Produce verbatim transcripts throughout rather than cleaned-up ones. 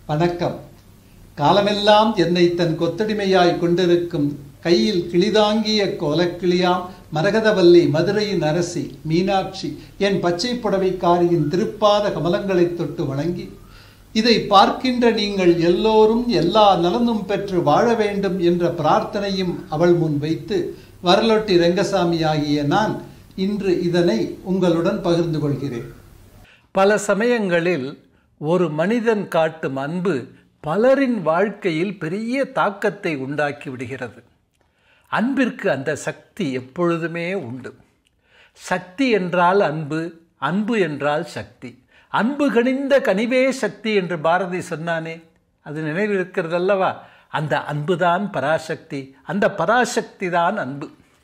வணக்கம். காலமெல்லாம் என்னை தன் கொத்தடிமையாய் கொண்டிருக்கும் கையில் கிளிதாங்கிய கோலக்கிளியாம் மரகதவல்லி மதுரையின் அரசி மீனாட்சி என் பச்சைப்புடவைக்காரியின் திருப்பாத கமலங்களை தொட்டு வணங்கி, இதை பார்க்கின்ற நீங்கள் எல்லோரும் எல்லா நலனும் பெற்று வாழ வேண்டும் என்ற பிரார்த்தனையும் அவள் முன் வைத்து, வரலொட்டி ரெங்கசாமி ஆகிய நான் இன்று இதனை உங்களுடன் பகிர்ந்து கொள்கிறேன். பல சமயங்களில் ஒரு மனிதன் காட்டும் அன்பு பலரின் வாழ்க்கையில் பெரிய தாக்கத்தை உண்டாக்கி விடுகிறது. அன்பிற்கு அந்த சக்தி எப்பொழுதுமே உண்டு. சக்தி என்றால் அன்பு, அன்பு என்றால் சக்தி. அன்பு கனிந்த கனிவே சக்தி என்று பாரதி சொன்னானே, அது நினைவில் இருக்கிறதல்லவா? அந்த அன்புதான் பராசக்தி, அந்த பராசக்தி தான் அன்பு.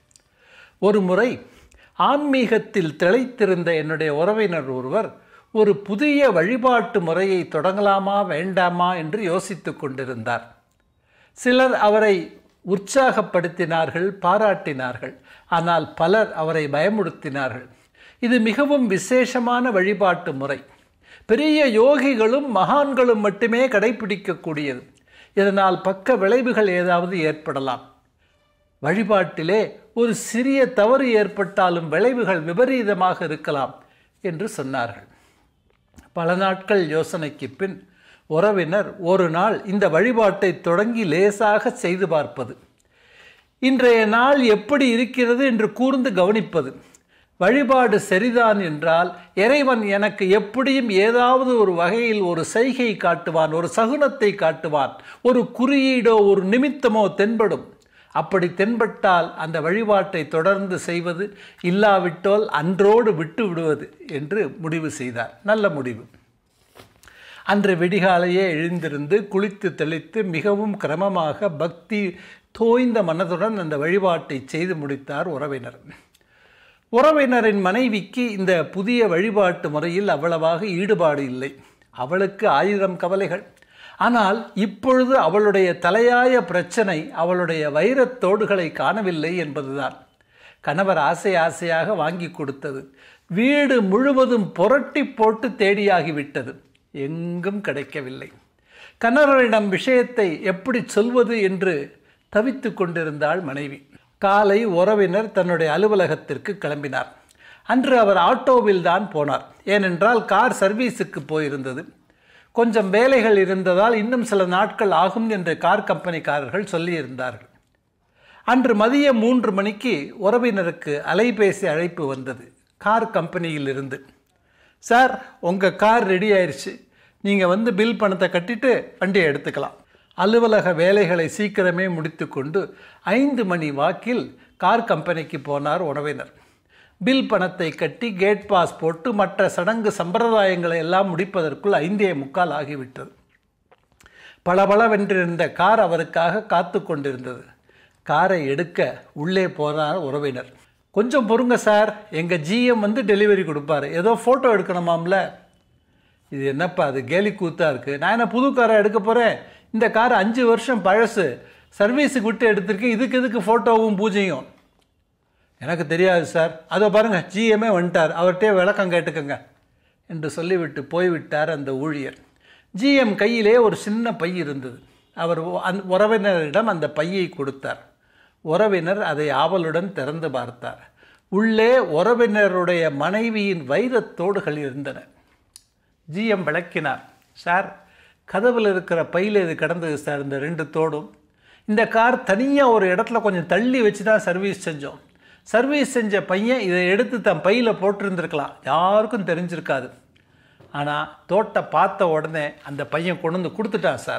ஒரு முறை ஆன்மீகத்தில் திளைத்திருந்த என்னுடைய உறவினர் ஒருவர் ஒரு புதிய வழிபாட்டு முறையை தொடங்கலாமா வேண்டாமா என்று யோசித்து கொண்டிருந்தார். சிலர் அவரை உற்சாகப்படுத்தினார்கள், பாராட்டினார்கள். ஆனால் பலர் அவரை பயமுறுத்தினார்கள். இது மிகவும் விசேஷமான வழிபாட்டு முறை, பெரிய யோகிகளும் மகான்களும் மட்டுமே கடைபிடிக்கக்கூடியது. இதனால் பக்க விளைவுகள் ஏதாவது ஏற்படலாம். வழிபாட்டிலே ஒரு சிறிய தவறு ஏற்பட்டாலும் விளைவுகள் விபரீதமாக இருக்கலாம் என்று சொன்னார்கள். பல நாட்கள் யோசனைக்கு பின் உறவினர் ஒரு நாள் இந்த வழிபாட்டை தொடங்கி லேசாக செய்து பார்ப்பது, இன்றைய நாள் எப்படி இருக்கிறது என்று கூர்ந்து கவனிப்பது. வழிபாடு சரிதான் என்றால் இறைவன் எனக்கு எப்படியும் ஏதாவது ஒரு வகையில் ஒரு செய்கை காட்டுவான், ஒரு சகுனத்தை காட்டுவான், ஒரு குறியீடோ ஒரு நிமித்தமோ தென்படும். அப்படி தென்பட்டால் அந்த வழிபாட்டை தொடர்ந்து செய்வது, இல்லாவிட்டால் அன்றோடு விட்டு விடுவது என்று முடிவு செய்தார். நல்ல முடிவு. அன்று விடிகாலையே எழுந்திருந்து குளித்து தெளித்து மிகவும் கிரமமாக பக்தி தோய்ந்த மனதுடன் அந்த வழிபாட்டை செய்து முடித்தார் உறவினர். உறவினரின் மனைவிக்கு இந்த புதிய வழிபாட்டு முறையில் அவ்வளவாக ஈடுபாடு இல்லை. அவளுக்கு ஆயிரம் கவலைகள். ஆனால் இப்பொழுது அவளுடைய தலையாய பிரச்சனை அவளுடைய வைரத்தோடுகளை காணவில்லை என்பதுதான். கணவர் ஆசை ஆசையாக வாங்கி கொடுத்தது வீடு முழுவதும் புரட்டி போட்டு தேடியாகிவிட்டது. எங்கும் கிடைக்கவில்லை. கணவரிடம் விஷயத்தை எப்படி சொல்வது என்று தவித்து கொண்டிருந்தாள் மனைவி. காலை உறவினர் தன்னுடைய அலுவலகத்திற்கு கிளம்பினார். அன்று அவர் ஆட்டோவில் தான் போனார். ஏனென்றால் கார் சர்வீஸுக்கு போயிருந்தது. கொஞ்சம் வேலைகள் இருந்ததால் இன்னும் சில நாட்கள் ஆகும் என்று கார் கம்பெனிக்காரர்கள் சொல்லியிருந்தார்கள். அன்று மதியம் மூன்று மணிக்கு உறவினருக்கு அலைபேசி அழைப்பு வந்தது கார் கம்பெனியில் இருந்து. சார், உங்கள் கார் ரெடி ஆயிடுச்சு, நீங்கள் வந்து பில் பணத்தை கட்டிட்டு வண்டியை எடுத்துக்கலாம். அலுவலக வேலைகளை சீக்கிரமே முடித்து கொண்டு ஐந்து மணி வாக்கில் கார் கம்பெனிக்கு போனார் உறவினர். பில் பணத்தை கட்டி கேட் பாஸ் போட்டு மற்ற சடங்கு சம்பிரதாயங்களை எல்லாம் முடிப்பதற்குள் ஐந்தே முக்கால் ஆகிவிட்டது. பளபளவென்றிருந்த கார் அவருக்காக காத்து கொண்டிருந்தது. காரை எடுக்க உள்ளே போனார் உறவினர். கொஞ்சம் பொறுங்க சார், எங்கள் ஜிஎம் வந்து டெலிவரி கொடுப்பாரு, ஏதோ ஃபோட்டோ எடுக்கணுமாம்ல. இது என்னப்பா அது கேலி கூத்தாக இருக்குது, நான் என்ன புது காரை எடுக்க போகிறேன், இந்த கார் அஞ்சு வருஷம் பழசு, சர்வீஸுக்கு விட்டு எடுத்திருக்கேன், இதுக்கு எதுக்கு ஃபோட்டோவும் பூஜையும்? எனக்கு தெரியாது சார், அதோ பாருங்கள் ஜிஎம்ஏ வந்துட்டார், அவர்கிட்டே விளக்கம் கேட்டுக்கங்க என்று சொல்லிவிட்டு போய்விட்டார் அந்த ஊழியர். ஜிஎம் கையிலே ஒரு சின்ன பை இருந்தது. அவர் அந் உறவினரிடம் அந்த பையை கொடுத்தார். உறவினர் அதை ஆவலுடன் திறந்து பார்த்தார். உள்ளே உறவினருடைய மனைவியின் வைரத்தோடுகள் இருந்தன. ஜிஎம் விளக்கினார். சார், கதவில் இருக்கிற பையில் இது கிடந்தது சார், இந்த ரெண்டு தோடும். இந்த கார் தனியாக ஒரு இடத்துல கொஞ்சம் தள்ளி வச்சு தான் சர்வீஸ் செஞ்சோம். சர்வீஸ் செஞ்ச பையன் இதை எடுத்து தன் பையில் போட்டிருந்துருக்கலாம், யாருக்கும் தெரிஞ்சிருக்காது. ஆனால் தோட்டை பார்த்த உடனே அந்த பையன் கொண்டு வந்து கொடுத்துட்டான் சார்.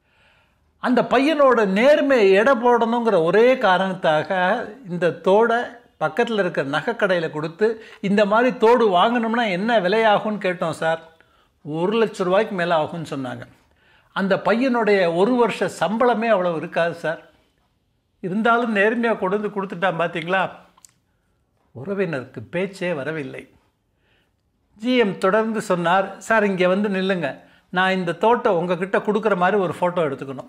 அந்த பையனோட நேர்மை எடை போடணுங்கிற ஒரே காரணத்தாக இந்த தோடை பக்கத்தில் இருக்கிற நகைக்கடையில் கொடுத்து, இந்த மாதிரி தோடு வாங்கினோம்னா என்ன விலையாகும்னு கேட்டோம் சார். ஒரு லட்ச ரூபாய்க்கு மேலே ஆகும்னு சொன்னாங்க. அந்த பையனுடைய ஒரு வருஷ சம்பளமே அவ்வளோ இருக்காது சார். இருந்தாலும் நேர்மையாக கொண்டு வந்து கொடுத்துட்டான் பார்த்தீங்களா. உறவினருக்கு பேச்சே வரவில்லை. ஜிஎம் தொடர்ந்து சொன்னார். சார், இங்கே வந்து நில்லுங்க, நான் இந்த தோட்டை உங்ககிட்ட கொடுக்குற மாதிரி ஒரு ஃபோட்டோ எடுத்துக்கணும்.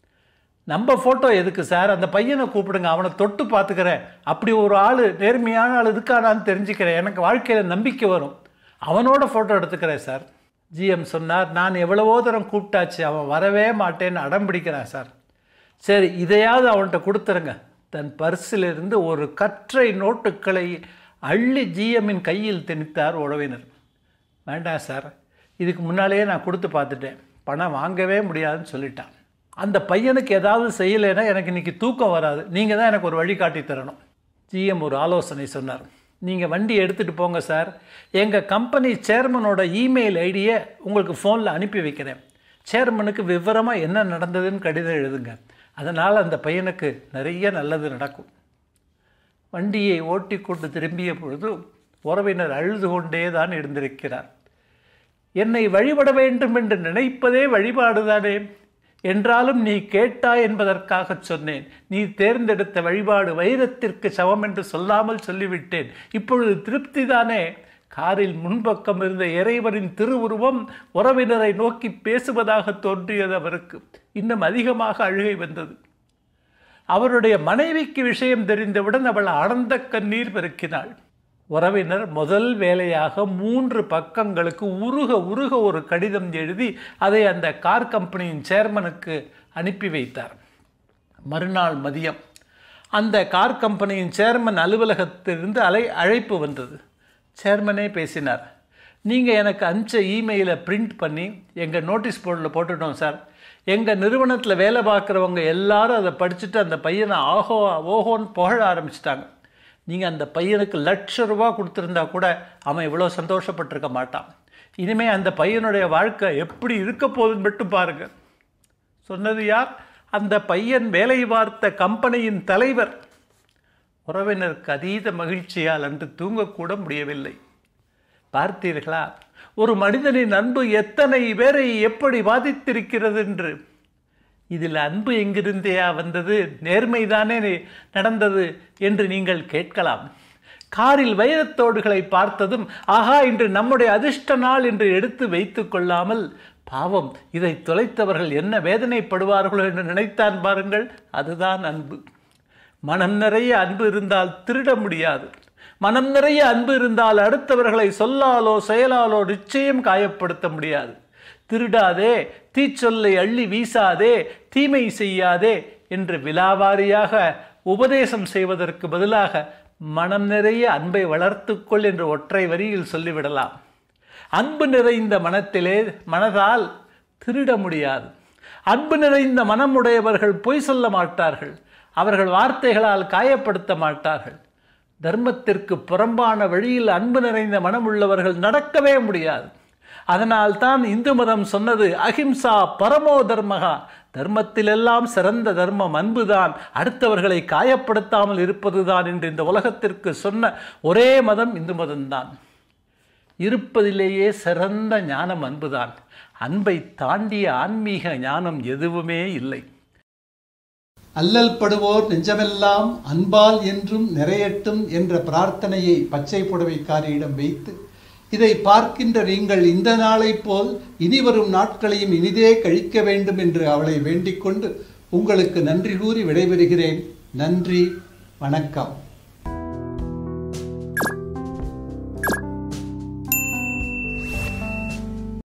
நம்ம ஃபோட்டோ எதுக்கு சார், அந்த பையனை கூப்பிடுங்க, அவனை தொட்டு பார்த்துக்கிறேன், அப்படி ஒரு ஆள் நேர்மையான ஆள் இருக்கானான்னு தெரிஞ்சுக்கிறேன், எனக்கு வாழ்க்கையில் நம்பிக்கை வரும், அவனோட ஃபோட்டோ எடுத்துக்கிறேன் சார். ஜிஎம் சொன்னார், நான் எவ்வளவோ தூரம் கூப்பிட்டாச்சு, அவன் வரவே மாட்டேன்னு அடம் பிடிக்கிறான் சார். சரி, இதையாவது அவன்கிட்ட கொடுத்துருங்க. தன் பர்சிலிருந்து ஒரு கற்றை நோட்டுக்களை அள்ளி ஜிஎம்மின் கையில் திணித்தார் உறவினர். வேண்டாம் சார், இதுக்கு முன்னாலேயே நான் கொடுத்து பார்த்துட்டேன், பணம் வாங்கவே முடியாதுன்னு சொல்லிட்டான். அந்த பையனுக்கு ஏதாவது செய்யலைன்னா எனக்கு இன்றைக்கி தூக்கம் வராது, நீங்கள் தான் எனக்கு ஒரு வழிகாட்டி தரணும். ஜிஎம் ஒரு ஆலோசனை சொன்னார். நீங்கள் வண்டி எடுத்துகிட்டு போங்க சார், எங்கள் கம்பெனி சேர்மனோட இமெயில் ஐடியை உங்களுக்கு ஃபோனில் அனுப்பி வைக்கிறேன். சேர்மனுக்கு விவரமாக என்ன நடந்ததுன்னு கடிதம் எழுதுங்க, அதனால் அந்த பையனுக்கு நிறைய நல்லது நடக்கும். வண்டியை ஓட்டி கொண்டு திரும்பிய பொழுது உறவினர் அழுது கொண்டே தான் இருந்திருக்கிறார். என்னை வழிபட வேண்டும் என்று நினைப்பதே வழிபாடுதானே, என்றாலும் நீ கேட்டாய் என்பதற்காக சொன்னேன். நீ தேர்ந்தெடுத்த வழிபாடு வைரத்திற்கு சமம் என்று சொல்லாமல் சொல்லிவிட்டேன். இப்பொழுது திருப்தி தானே? காரில் முன்பக்கம் இருந்த இறைவனின் திருவுருவம் உறவினரை நோக்கி பேசுவதாக தோன்றியது அவருக்கு. இன்னும் அதிகமாக அழுகை வந்தது. அவருடைய மனைவிக்கு விஷயம் தெரிந்தவுடன் அவள் ஆனந்த கண்ணீர் பெருக்கினாள். உறவினர் முதல் வேலையாக மூன்று பக்கங்களுக்கு உருக உருக ஒரு கடிதம் எழுதி அதை அந்த கார் கம்பெனியின் சேர்மனுக்கு அனுப்பி வைத்தார். மறுநாள் மதியம் அந்த கார் கம்பெனியின் சேர்மன் அலுவலகத்திலிருந்து அலை அழைப்பு வந்தது. சேர்மனே பேசினார். நீங்கள் எனக்கு அனுப்பிச்ச இமெயிலை பிரிண்ட் பண்ணி எங்கள் நோட்டீஸ் போர்டில் போட்டுட்டோம் சார். எங்கள் நிறுவனத்தில் வேலை பார்க்குறவங்க எல்லாரும் அதை படிச்சுட்டு அந்த பையனை ஆஹோ ஓஹோன்னு புகழ ஆரம்பிச்சிட்டாங்க. நீங்கள் அந்த பையனுக்கு லட்ச ரூபா கொடுத்துருந்தா கூட அவன் இவ்வளோ சந்தோஷப்பட்டிருக்க மாட்டான். இனிமேல் அந்த பையனுடைய வாழ்க்கை எப்படி இருக்க போகுதுன்னு மட்டும் பாருங்கள். சொன்னது யார்? அந்த பையன் வேலை பார்த்த கம்பெனியின் தலைவர். உறவினருக்கு அதீத மகிழ்ச்சியால் அன்று தூங்கக்கூட முடியவில்லை. பார்த்தீர்களா, ஒரு மனிதனின் அன்பு எத்தனை பேரை எப்படி பாதித்திருக்கிறது என்று. இதில் அன்பு எங்கிருந்தையா வந்தது, நேர்மைதானே நடந்தது என்று நீங்கள் கேட்கலாம். காரில் வைரத்தோடுகளை பார்த்ததும் ஆஹா இன்று நம்முடைய அதிர்ஷ்ட நாள் என்று எடுத்து வைத்து கொள்ளாமல், பாவம் இதை தொலைத்தவர்கள் என்ன வேதனைப்படுவார்களோ என்று நினைத்தான் பாருங்கள். அதுதான் அன்பு. மனம் நிறைய அன்பு இருந்தால் திருட முடியாது. மனம் நிறைய அன்பு இருந்தால் அடுத்தவர்களை சொல்லாலோ செயலாலோ நிச்சயம் காயப்படுத்த முடியாது. திருடாதே, தீச்சொல்லை அள்ளி வீசாதே, தீமை செய்யாதே என்று விலாவாரியாக உபதேசம் செய்வதற்கு பதிலாக மனம் நிறைய அன்பை வளர்த்துக்கொள் என்று ஒற்றை வரியில் சொல்லிவிடலாம். அன்பு நிறைந்த மனத்திலே மனதால் திருட முடியாது. அன்பு நிறைந்த மனம் உடையவர்கள் பொய் சொல்ல மாட்டார்கள். அவர்கள் வார்த்தைகளால் காயப்படுத்த மாட்டார்கள். தர்மத்திற்கு புறம்பான வழியில் அன்பு நிறைந்த மனம் உள்ளவர்கள் நடக்கவே முடியாது. அதனால் தான் இந்து மதம் சொன்னது அஹிம்சா பரமோ தர்மகா. தர்மத்திலெல்லாம் சிறந்த தர்மம் அன்புதான், அடுத்தவர்களை காயப்படுத்தாமல் இருப்பதுதான் என்று இந்த உலகத்திற்கு சொன்ன ஒரே மதம் இந்து மதம்தான். இருப்பதிலேயே சிறந்த ஞானம் அன்புதான். அன்பை தாண்டிய ஆன்மீக ஞானம் எதுவுமே இல்லை. அல்லல் படுவோர் நெஞ்சமெல்லாம் அன்பால் என்றும் நிறையட்டும் என்ற பிரார்த்தனையை பச்சை புடவைக்காரியிடம் வைத்து, இதை பார்க்கின்ற நீங்கள் இந்த நாளை போல் இனிவரும் நாட்களையும் இனிதே கழிக்க வேண்டும் என்று அவளை வேண்டிக் கொண்டு உங்களுக்கு நன்றி கூறி விடைபெறுகிறேன். நன்றி, வணக்கம்.